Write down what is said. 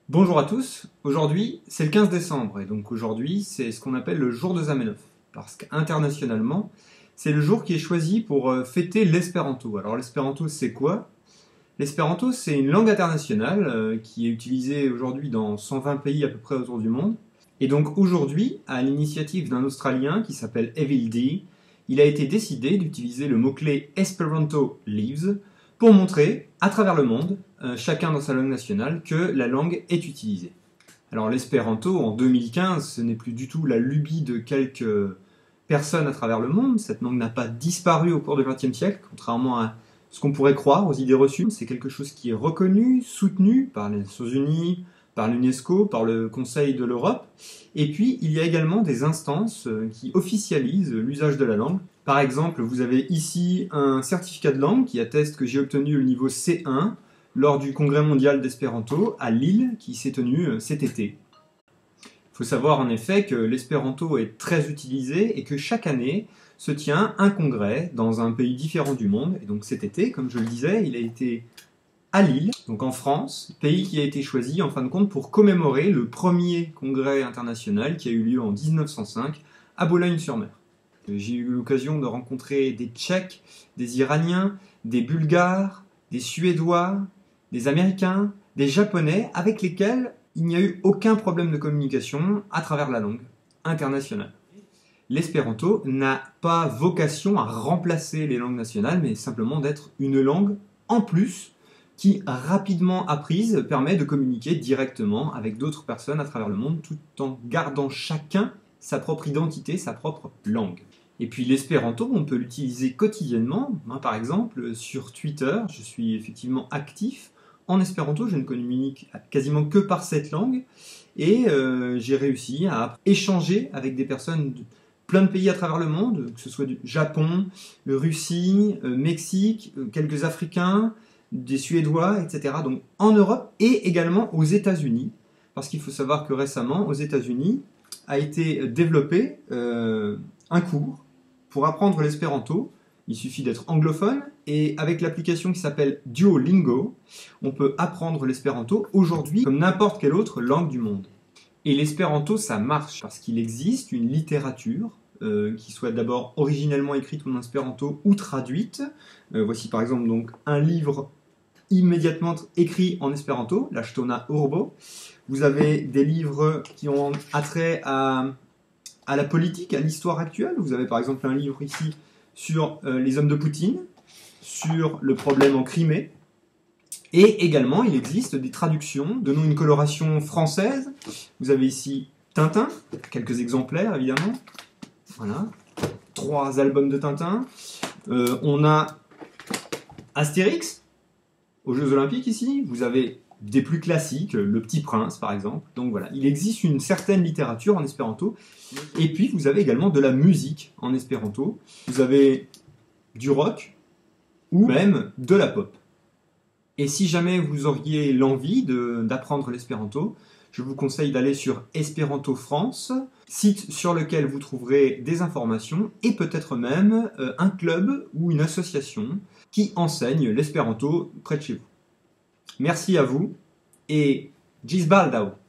Bonjour à tous, aujourd'hui c'est le 15 décembre et donc aujourd'hui c'est ce qu'on appelle le jour de Zamenhof parce qu'internationalement c'est le jour qui est choisi pour fêter l'espéranto. Alors l'espéranto c'est quoi? L'espéranto c'est une langue internationale qui est utilisée aujourd'hui dans 120 pays à peu près autour du monde et donc aujourd'hui à l'initiative d'un Australien qui s'appelle Evil D, il a été décidé d'utiliser le mot-clé Esperanto Lives pour montrer à travers le monde, chacun dans sa langue nationale, que la langue est utilisée. Alors l'espéranto en 2015, ce n'est plus du tout la lubie de quelques personnes à travers le monde, cette langue n'a pas disparu au cours du XXe siècle, contrairement à ce qu'on pourrait croire, aux idées reçues. C'est quelque chose qui est reconnu, soutenu par les Nations Unies, par l'UNESCO, par le Conseil de l'Europe. Et puis, il y a également des instances qui officialisent l'usage de la langue. Par exemple, vous avez ici un certificat de langue qui atteste que j'ai obtenu le niveau C1 lors du Congrès mondial d'espéranto à Lille, qui s'est tenu cet été. Il faut savoir en effet que l'espéranto est très utilisé et que chaque année se tient un congrès dans un pays différent du monde. Et donc cet été, comme je le disais, il a été à Lille, donc en France, pays qui a été choisi en fin de compte pour commémorer le premier congrès international qui a eu lieu en 1905 à Boulogne-sur-Mer. J'ai eu l'occasion de rencontrer des Tchèques, des Iraniens, des Bulgares, des Suédois, des Américains, des Japonais, avec lesquels il n'y a eu aucun problème de communication à travers la langue internationale. L'espéranto n'a pas vocation à remplacer les langues nationales, mais simplement d'être une langue en plus qui, rapidement apprise, permet de communiquer directement avec d'autres personnes à travers le monde, tout en gardant chacun sa propre identité, sa propre langue. Et puis l'espéranto, on peut l'utiliser quotidiennement. Par exemple, sur Twitter, je suis effectivement actif en espéranto, je ne communique quasiment que par cette langue, et j'ai réussi à échanger avec des personnes de plein de pays à travers le monde, que ce soit du Japon, Russie, Mexique, quelques Africains, des Suédois, etc. Donc en Europe et également aux États-Unis, parce qu'il faut savoir que récemment, aux États-Unis, a été développé un cours pour apprendre l'espéranto. Il suffit d'être anglophone et avec l'application qui s'appelle Duolingo, on peut apprendre l'espéranto aujourd'hui comme n'importe quelle autre langue du monde. Et l'espéranto, ça marche parce qu'il existe une littérature qui soit d'abord originellement écrite en espéranto ou traduite. Voici par exemple donc un livre immédiatement écrit en espéranto, la Ŝtona Urbo. Vous avez des livres qui ont attrait à la politique, à l'histoire actuelle. Vous avez par exemple un livre ici sur les hommes de Poutine, sur le problème en Crimée. Et également, il existe des traductions, donnant une coloration française. Vous avez ici Tintin, quelques exemplaires évidemment. Voilà, 3 albums de Tintin. On a Astérix, aux Jeux Olympiques ici. Vous avez des plus classiques, Le Petit Prince par exemple. Donc voilà, il existe une certaine littérature en espéranto. Et puis vous avez également de la musique en espéranto. Vous avez du rock ou même de la pop. Et si jamais vous auriez l'envie d'apprendre l'espéranto, je vous conseille d'aller sur Espéranto France, site sur lequel vous trouverez des informations et peut-être même un club ou une association qui enseigne l'espéranto près de chez vous. Merci à vous et Gisbaldao!